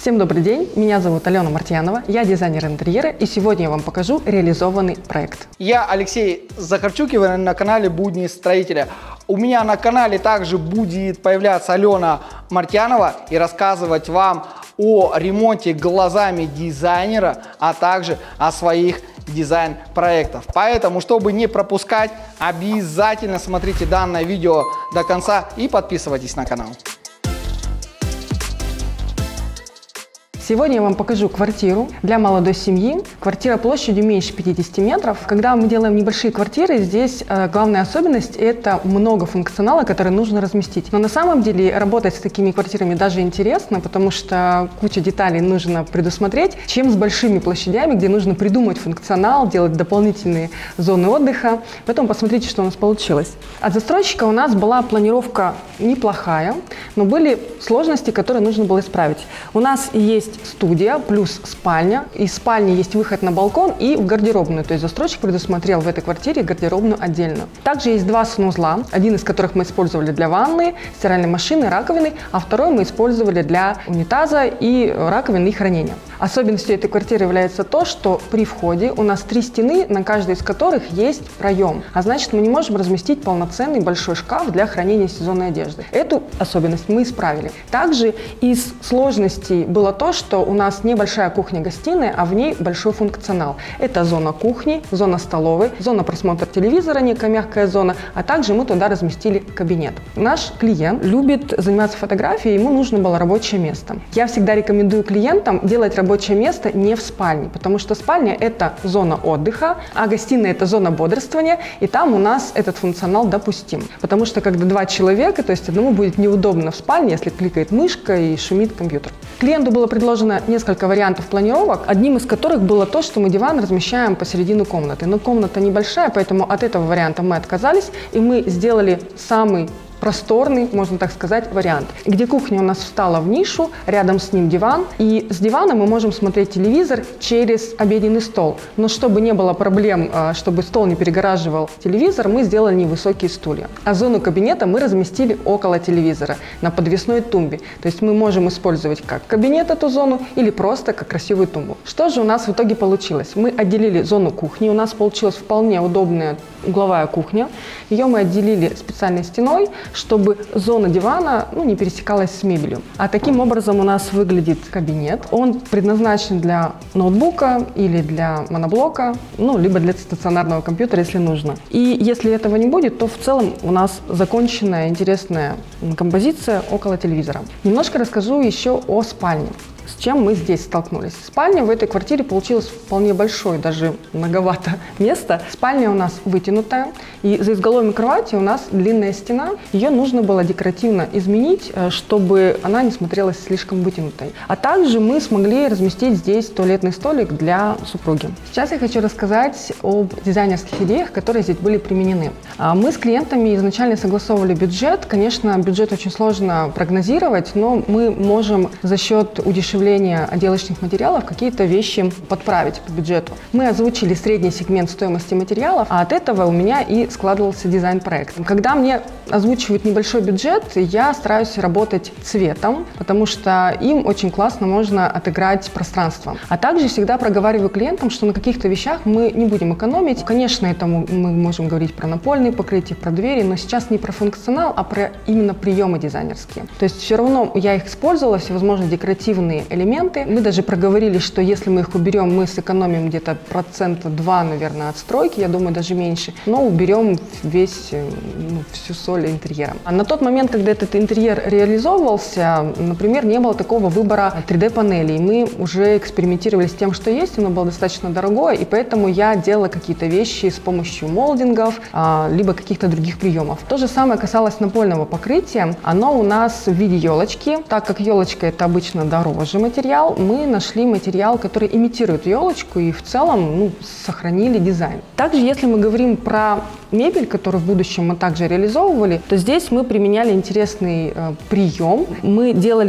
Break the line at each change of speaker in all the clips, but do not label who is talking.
Всем добрый день, меня зовут Алена Мартьянова, я дизайнер интерьера, и сегодня я вам покажу реализованный проект.
Я Алексей Захарчук, и вы на канале Будни строителя. У меня на канале также будет появляться Алена Мартьянова и рассказывать вам о ремонте глазами дизайнера, а также о своих дизайн-проектов. Поэтому, чтобы не пропускать, обязательно смотрите данное видео до конца и подписывайтесь на канал.
Сегодня я вам покажу квартиру для молодой семьи. Квартира площадью меньше 50 метров. Когда мы делаем небольшие квартиры, здесь главная особенность – это много функционала, который нужно разместить. Но на самом деле работать с такими квартирами даже интересно, потому что куча деталей нужно предусмотреть, чем с большими площадями, где нужно придумать функционал, делать дополнительные зоны отдыха. Поэтому посмотрите, что у нас получилось. От застройщика у нас была планировка неплохая, но были сложности, которые нужно было исправить. У нас есть студия плюс спальня. Из спальни есть выход на балкон и в гардеробную. То есть застройщик предусмотрел в этой квартире гардеробную отдельно. Также есть два санузла, один из которых мы использовали для ванны, стиральной машины, раковины, а второй мы использовали для унитаза и раковины и хранения. Особенностью этой квартиры является то, что при входе у нас 3 стены, на каждой из которых есть проем. А значит, мы не можем разместить полноценный большой шкаф для хранения сезонной одежды. Эту особенность мы исправили. Также из сложностей было то, что у нас небольшая кухня-гостиная, а в ней большой функционал. Это зона кухни, зона столовой, зона просмотра телевизора, некая мягкая зона, а также мы туда разместили кабинет. Наш клиент любит заниматься фотографией, ему нужно было рабочее место. Я всегда рекомендую клиентам делать рабочее место не в спальне, потому что спальня – это зона отдыха, а гостиная – это зона бодрствования, и там у нас этот функционал допустим. Потому что когда 2 человека, то есть одному будет неудобно в спальне, если кликает мышка и шумит компьютер. Клиенту было предложено несколько вариантов планировок, одним из которых было то, что мы диван размещаем посередину комнаты. Но комната небольшая, поэтому от этого варианта мы отказались, и мы сделали самый просторный, можно так сказать, вариант, где кухня у нас встала в нишу, рядом с ним диван, и с дивана мы можем смотреть телевизор через обеденный стол. Но чтобы не было проблем, чтобы стол не перегораживал телевизор, мы сделали невысокие стулья. А зону кабинета мы разместили около телевизора, на подвесной тумбе. То есть мы можем использовать как кабинет эту зону или просто как красивую тумбу. Что же у нас в итоге получилось? Мы отделили зону кухни, у нас получилась вполне удобная угловая кухня. Ее мы отделили специальной стеной, чтобы зона дивана не пересекалась с мебелью. А таким образом у нас выглядит кабинет. Он предназначен для ноутбука или для моноблока, либо для стационарного компьютера, если нужно. И если этого не будет, то в целом у нас законченная интересная композиция около телевизора. Немножко расскажу еще о спальне. С чем мы здесь столкнулись? Спальня в этой квартире получилась вполне большой, даже многовато места. Спальня у нас вытянутая, и за изголовьем кровати у нас длинная стена. Ее нужно было декоративно изменить, чтобы она не смотрелась слишком вытянутой. А также мы смогли разместить здесь туалетный столик для супруги. Сейчас я хочу рассказать об дизайнерских идеях, которые здесь были применены. Мы с клиентами изначально согласовывали бюджет. Конечно, бюджет очень сложно прогнозировать, но мы можем за счет удешевления отделочных материалов какие-то вещи подправить по бюджету. Мы озвучили средний сегмент стоимости материалов, а от этого у меня и складывался дизайн-проект. Когда мне озвучивают небольшой бюджет, я стараюсь работать цветом, потому что им очень классно можно отыграть пространство. А также всегда проговариваю клиентам, что на каких-то вещах мы не будем экономить. Конечно, это мы можем говорить про напольные покрытия, про двери, но сейчас не про функционал, а про именно приемы дизайнерские. То есть все равно я их использовала, всевозможные декоративные элементы. Мы даже проговорили, что если мы их уберем, мы сэкономим где-то 2%, наверное, от стройки, я думаю, даже меньше, но уберем всю соль интерьера. А на тот момент, когда этот интерьер реализовывался, например, не было такого выбора 3D-панелей. Мы уже экспериментировали с тем, что есть, оно было достаточно дорогое, и поэтому я делала какие-то вещи с помощью молдингов, либо каких-то других приемов. То же самое касалось напольного покрытия. Оно у нас в виде елочки. Так как елочка – это обычно дороже материал, мы нашли материал, который имитирует елочку, и в целом сохранили дизайн. Также, если мы говорим про мебель, которую в будущем мы также реализовывали, то здесь мы применяли интересный прием. Мы делали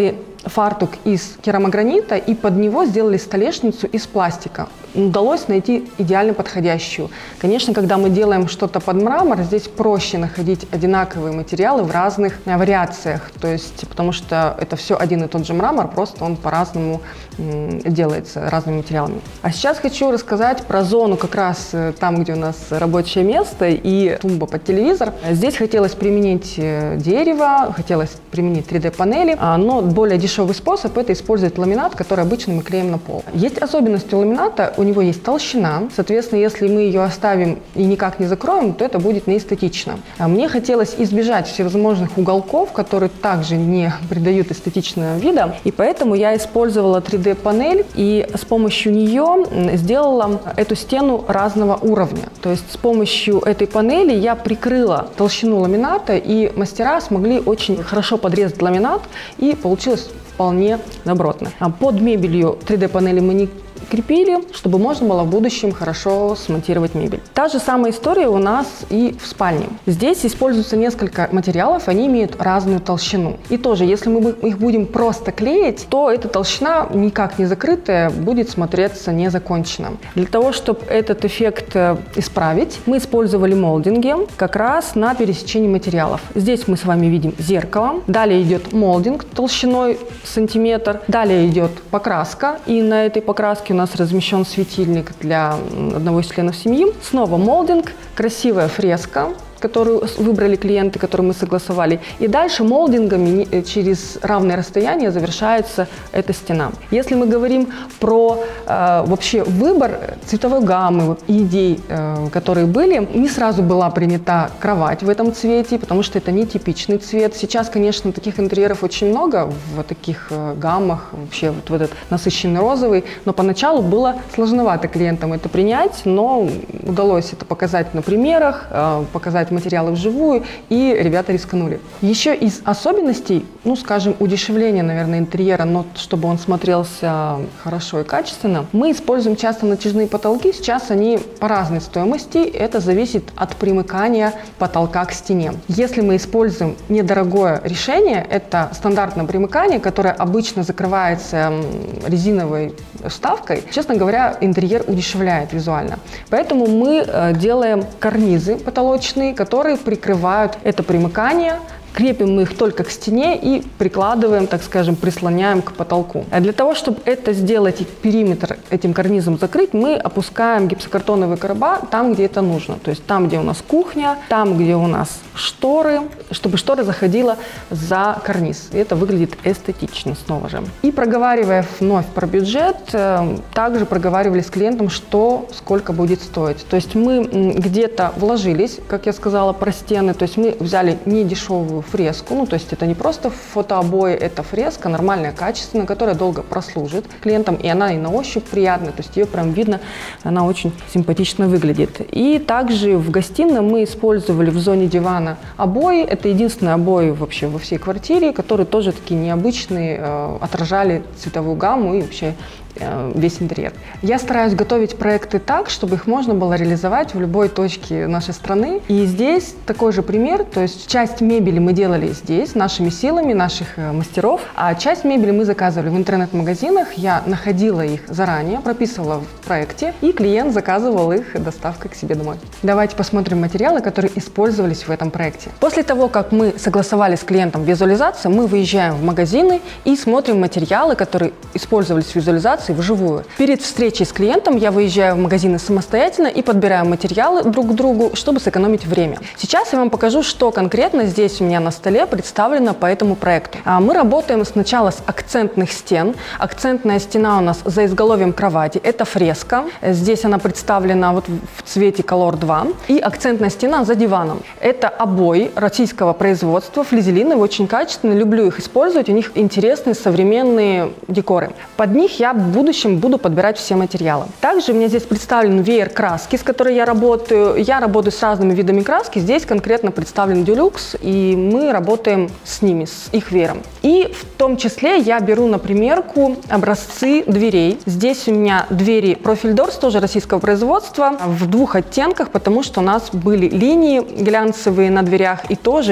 фартук из керамогранита и под него сделали столешницу из пластика. Удалось найти идеально подходящую. Конечно, когда мы делаем что-то под мрамор, здесь проще находить одинаковые материалы в разных вариациях, то есть, потому что это все один и тот же мрамор, просто он по-разному делается, разными материалами. А сейчас хочу рассказать про зону как раз там, где у нас рабочее место и тумба под телевизор. Здесь хотелось применить дерево, хотелось применить 3D-панели, но более дешевый способ – это использовать ламинат, который обычно мы клеим на пол. Есть особенность у ламината, у него есть толщина, соответственно, если мы ее оставим и никак не закроем, то это будет неэстетично. Мне хотелось избежать всевозможных уголков, которые также не придают эстетичного вида, и поэтому я использовала 3D-панель и с помощью нее сделала эту стену разного уровня. То есть с помощью этой панели я прикрыла толщину ламината, и мастера смогли очень хорошо подрезать ламинат, и получилось вполне добротно. Под мебелью 3D-панели мы не крепили, чтобы можно было в будущем хорошо смонтировать мебель. Та же самая история у нас и в спальне. Здесь используется несколько материалов, они имеют разную толщину. И тоже, если мы их будем просто клеить, то эта толщина, никак не закрытая, будет смотреться незаконченно. Для того, чтобы этот эффект исправить, мы использовали молдинги как раз на пересечении материалов. Здесь мы с вами видим зеркало, далее идет молдинг толщиной сантиметр, далее идет покраска, и на этой покраске у нас размещен светильник для одного из членов семьи. Снова молдинг, красивая фреска, которую выбрали клиенты, которую мы согласовали. И дальше молдингами через равное расстояние завершается эта стена. Если мы говорим про вообще выбор цветовой гаммы, идей, которые были, не сразу была принята кровать в этом цвете, потому что это не типичный цвет. Сейчас, конечно, таких интерьеров очень много в таких гаммах, вообще вот этот насыщенный розовый, но поначалу было сложновато клиентам это принять, но удалось это показать на примерах, показать материалы вживую, и ребята рискнули. Еще из особенностей, ну, скажем, удешевления, наверное, интерьера, но чтобы он смотрелся хорошо и качественно, мы используем часто натяжные потолки. Сейчас они по разной стоимости, это зависит от примыкания потолка к стене. Если мы используем недорогое решение, это стандартное примыкание, которое обычно закрывается резиновой вставкой, честно говоря, интерьер удешевляет визуально. Поэтому мы делаем карнизы потолочные, которые прикрывают это примыкание. Крепим мы их только к стене и прикладываем, так скажем, прислоняем к потолку. А для того, чтобы это сделать и периметр этим карнизом закрыть, мы опускаем гипсокартоновые короба там, где это нужно. То есть там, где у нас кухня, там, где у нас шторы, чтобы штора заходила за карниз. И это выглядит эстетично снова же. И проговаривая вновь про бюджет, также проговаривали с клиентом, что сколько будет стоить. То есть мы где-то вложились, как я сказала, про стены. То есть мы взяли не дешевую фреску, ну то есть это не просто фотообои, это фреска нормальная, качественная, которая долго прослужит клиентам, и она и на ощупь приятная, то есть ее прям видно, она очень симпатично выглядит. И также в гостиной мы использовали в зоне дивана обои, это единственные обои вообще во всей квартире, которые тоже такие необычные, отражали цветовую гамму и вообще весь интерьер. Я стараюсь готовить проекты так, чтобы их можно было реализовать в любой точке нашей страны. И здесь такой же пример, то есть часть мебели мы делали здесь, нашими силами, наших мастеров, а часть мебели мы заказывали в интернет-магазинах. Я находила их заранее, прописывала в проекте, и клиент заказывал их доставкой к себе домой. Давайте посмотрим материалы, которые использовались в этом проекте. После того, как мы согласовали с клиентом визуализацию, мы выезжаем в магазины и смотрим материалы, которые использовались в визуализации вживую. Перед встречей с клиентом я выезжаю в магазины самостоятельно и подбираю материалы друг к другу, чтобы сэкономить время. Сейчас я вам покажу, что конкретно здесь у меня на столе представлено по этому проекту. Мы работаем сначала с акцентных стен. Акцентная стена у нас за изголовьем кровати. Это фреска. Здесь она представлена вот в цвете Color 2. И акцентная стена за диваном. Это обои российского производства, флизелиновые, очень качественные. Люблю их использовать. У них интересные современные декоры. Под них я в будущем буду подбирать все материалы. Также у меня здесь представлен веер краски, с которой я работаю. Я работаю с разными видами краски. Здесь конкретно представлен Dulux, и мы работаем с ними, с их веером. И в том числе я беру на примерку образцы дверей. Здесь у меня двери Profil Doors, тоже российского производства, в двух оттенках, потому что у нас были линии глянцевые на дверях, и тоже их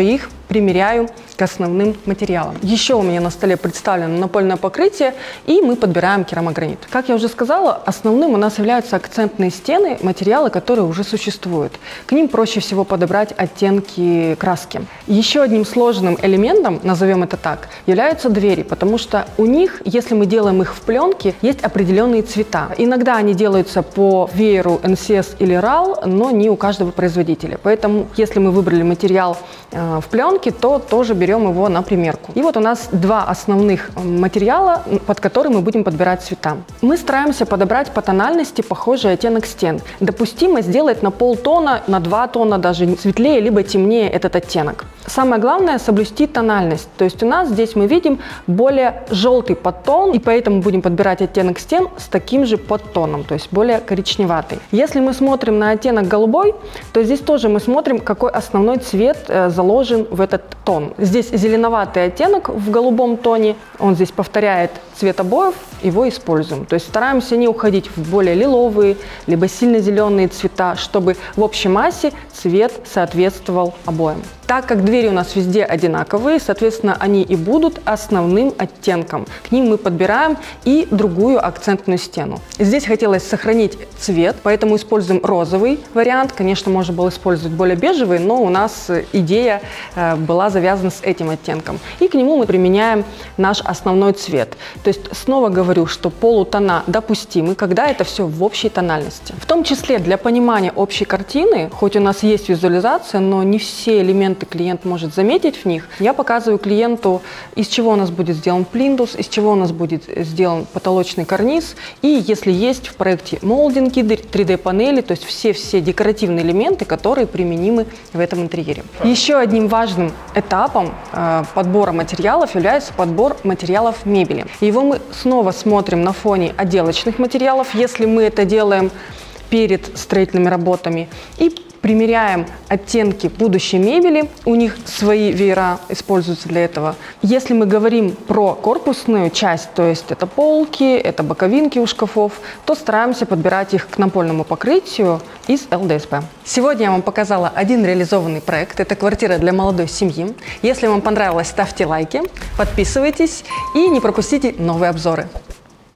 примеряю к основным материалам. Еще у меня на столе представлено напольное покрытие, и мы подбираем керамогранит. Как я уже сказала, основным у нас являются акцентные стены, материалы, которые уже существуют. К ним проще всего подобрать оттенки краски. Еще одним сложным элементом, назовем это так, являются двери, потому что у них, если мы делаем их в пленке, есть определенные цвета. Иногда они делаются по вееру NCS или RAL, но не у каждого производителя. Поэтому, если мы выбрали материал в пленке, то тоже берем его на примерку. И вот у нас два основных материала, под которые мы будем подбирать цвета. Мы стараемся подобрать по тональности похожий оттенок стен. Допустимо сделать на полтона, на 2 тона даже светлее, либо темнее этот оттенок. Самое главное — соблюсти тональность. То есть у нас здесь мы видим более желтый подтон, и поэтому будем подбирать оттенок стен с таким же подтоном, то есть более коричневатый. Если мы смотрим на оттенок голубой, то здесь тоже мы смотрим, какой основной цвет заложен в этот тон. Здесь зеленоватый оттенок в голубом тоне, он здесь повторяет цвет обоев, его используем. То есть стараемся не уходить в более лиловые, либо сильно зеленые цвета, чтобы в общей массе цвет соответствовал обоям. Так как двери у нас везде одинаковые, соответственно, они и будут основным оттенком. К ним мы подбираем и другую акцентную стену. Здесь хотелось сохранить цвет, поэтому используем розовый вариант. Конечно, можно было использовать более бежевый, но у нас идея была завязана с этим оттенком. И к нему мы применяем наш основной цвет. То есть снова говорю, что полутона допустимы, когда это все в общей тональности. В том числе для понимания общей картины, хоть у нас есть визуализация, но не все элементы клиент может заметить в них, я показываю клиенту, из чего у нас будет сделан плинтус, из чего у нас будет сделан потолочный карниз, и если есть в проекте молдинги, 3D-панели, то есть все декоративные элементы, которые применимы в этом интерьере. Еще одним важным этапом подбора материалов является подбор материалов мебели. Его мы снова смотрим на фоне отделочных материалов, если мы это делаем перед строительными работами, и примеряем оттенки будущей мебели, у них свои веера используются для этого. Если мы говорим про корпусную часть, то есть это полки, это боковинки у шкафов, то стараемся подбирать их к напольному покрытию из ЛДСП. Сегодня я вам показала один реализованный проект. Это квартира для молодой семьи. Если вам понравилось, ставьте лайки, подписывайтесь и не пропустите новые обзоры.